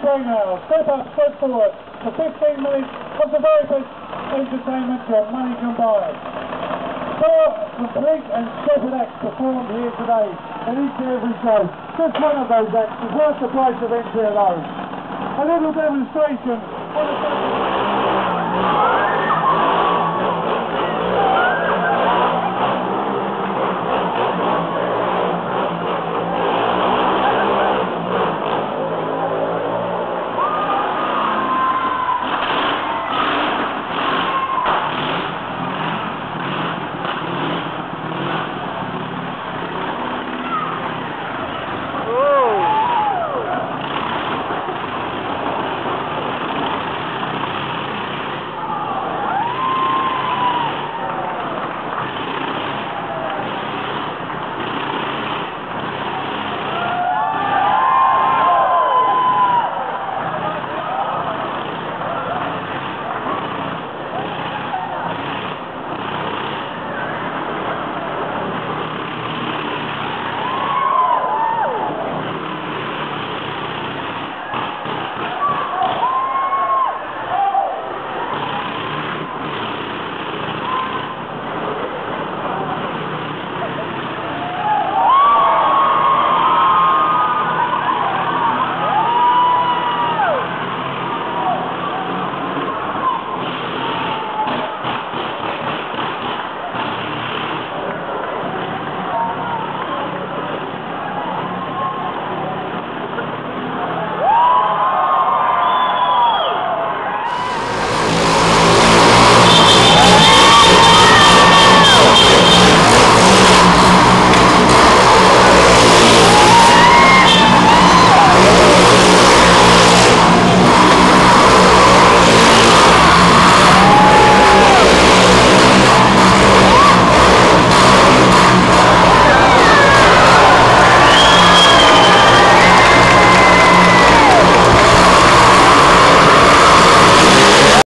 three now. Step up, step forward for 15 minutes of the very best entertainment your money can buy. Four complete and separate acts performed here today in each and every show. Just one of those acts is worth the price of entry alone. A little demonstration on the